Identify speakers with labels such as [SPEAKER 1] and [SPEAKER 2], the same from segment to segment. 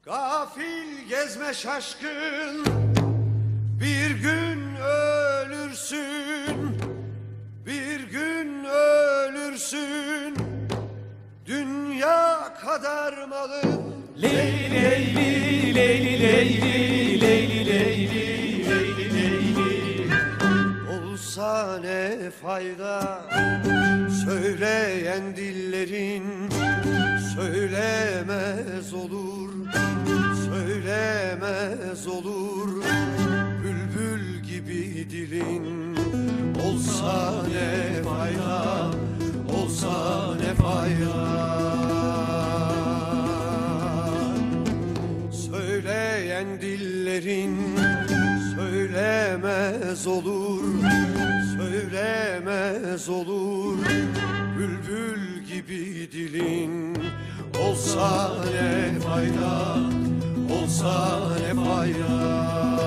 [SPEAKER 1] Gafil gezme şaşkın, bir gün ölürsün, bir gün ölürsün. Dünya kadar malın
[SPEAKER 2] Leyli leyli leyli leyli leyli leyli leyli leyli
[SPEAKER 1] olsa ne fayda, söyleyen dillerin söylemez olur, söylemez olur. Bülbül gibi dilin olsa ne fayda, olsa ne fayda. Söyleyen dillerin söylemez olur, söylemez olur. Bülbül gibi dilin olsa ne fayda, olsa ne fayda.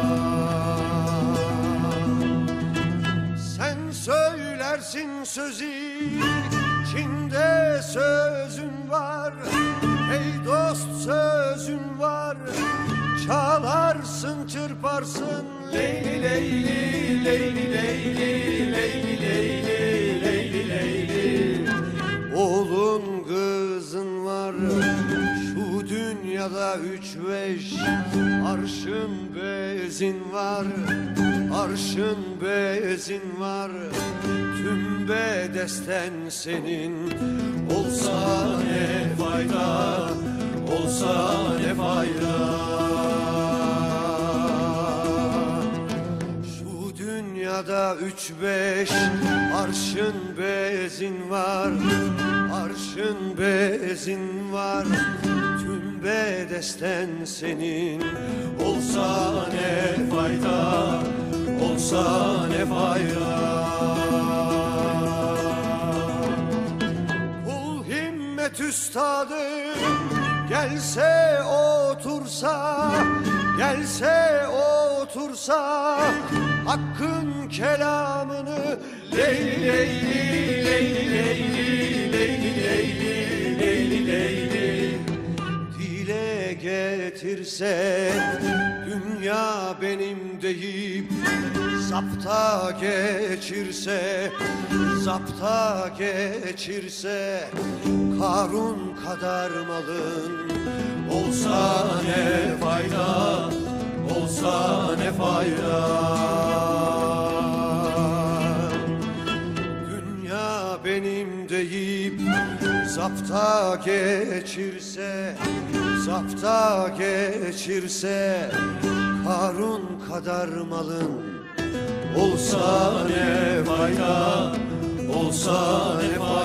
[SPEAKER 1] Sen söylersin sözü, içinde sözün var. Ey dost sözün var, çalarsın çırparsın.
[SPEAKER 2] Leyli leyli leyli leyli leyli leyli leyli leyli
[SPEAKER 1] Oğlun kızın var, şu dünyada 3-5 arşın bezin var, arşın bezin var. Tüm bedesten senin olsa ne fayda, olsa ne fayda. Şu dünyada 3-5 arşın bezin var, arşın bezin var. Tüm bedesten senin olsa ne fayda, olsa ne fayda. Kul himmet üstadım gelse otursa, gelse otursa, Hakk'ın kelamını leyli leyli leyli leyli leyli leyli leyli leyli dile getirse, dünya benim deyip zapta geçirse, zapta geçirse. Karun kadar malın olsa ne fayda, olsa ne fayda. Dünya benim deyip zapta geçirse, zapta geçirse. Karun kadar malın olsa ne fayda, olsa ne fayda.